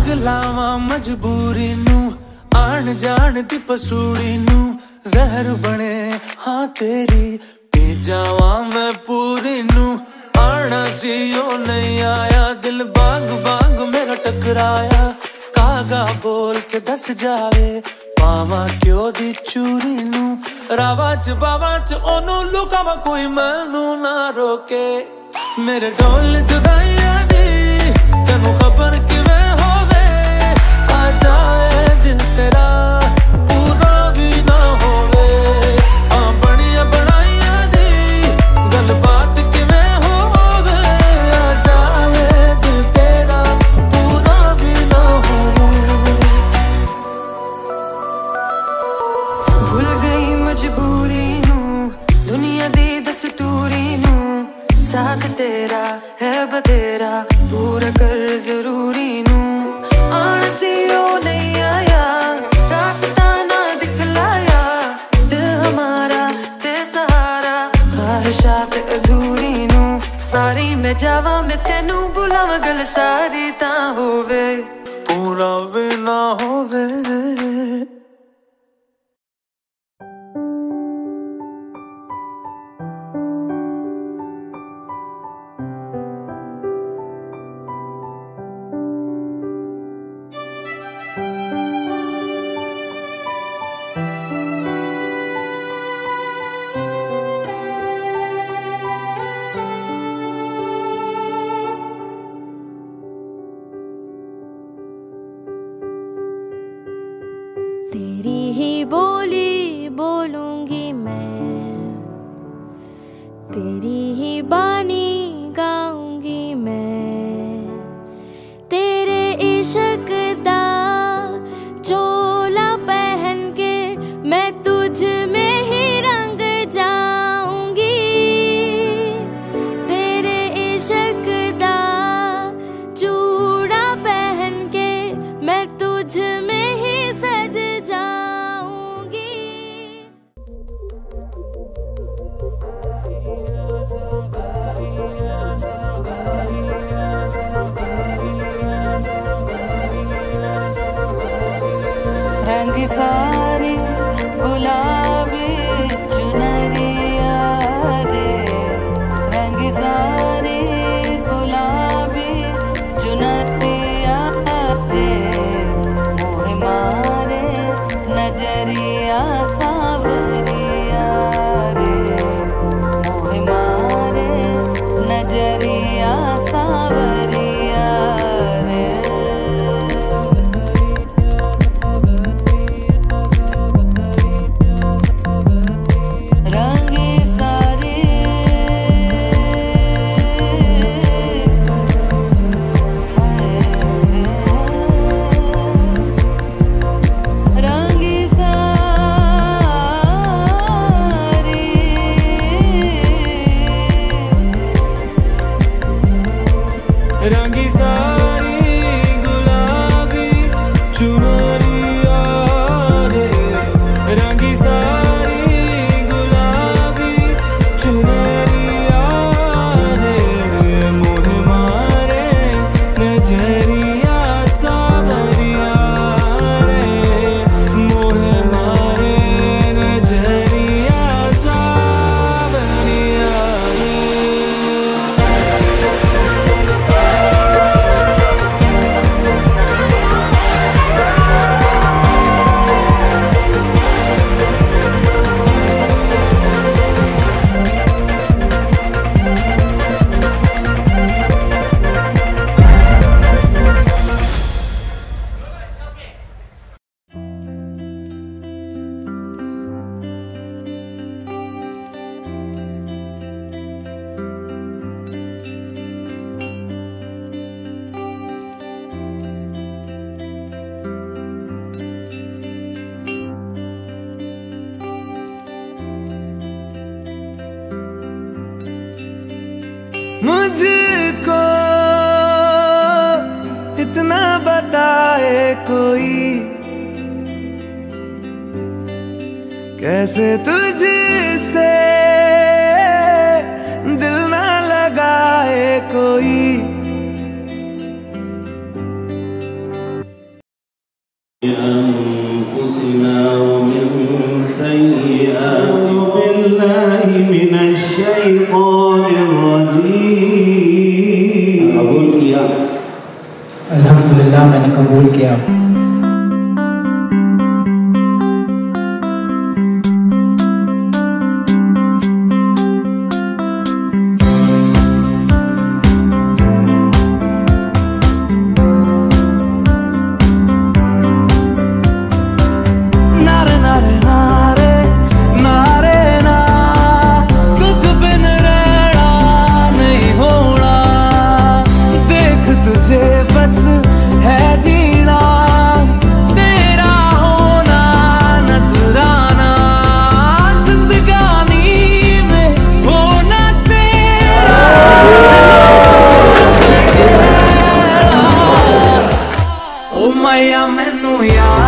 लावा मजबूरी नू आन जान दी पसूड़ी नू जहर बने हाँ तेरी पी जावा मैं पूरी नू आना सी ओ नहीं आया दिल बांग बांग मेरा टकराया कागा बोल के दस जावे पावा क्यों दी चूरी नू रावा च बावा च ओनू लुकावा कोई मैनू ना रोके मेरे ढोल जुदाइयां दी तेनू खबर किवें होवे आ जाए दिल तेरा पूरा भी ना होवे आ बनिया बनाइयां दी गल बात किवें होवे आ जाए दिल तेरा पूरा भी ना होवे भूल गई मजबूरी नू दुनिया दी दस्तूरी नू साथ तेरा है बतेरा पूरा कर जरूरी नू आन सी ओ नहीं आया रास्ता ना दिखलाया दिल हमारा ते सहारा ख्वाहिशात अधूरी नू सारी मैं जावा मैं तेनू बुलावा गल सारी ता होवे पूरा भी ना होवे तेरी ही बोली बोलूंगी मैं तेरी ही बानी गाऊंगी मैं तेरे इश्क दा चोला पहन के मैं तुझ में ही रंग जाऊंगी तेरे इश्क दा चूड़ा पहन के मैं तुझ में ही सज जाऊंगी रंग सारे गुलाबी चुनरिया रे रंग सारे गुलाबी चुनरिया रे मोह मारे नजरिया सावरिया रे मोह मारे नजरिया सावरिया रे रंग सारे रंग सारे रंगी सारी गुलाबी चुनरिया रे रंगी सारी गुलाबी चुनरिया रे मोह मारे नजरिया सावरिया रे मोह मारे नजरिया सावरिया रे मुझको इतना बताए कोई कैसे तुझसे दिल ना लगाए कोई أنفسنا ومن سيئات بالله من الشيطان الرجيم. कबूल किया? अल्हम्दुलिल्लाह मैंने कबूल किया। मैया मैनू याद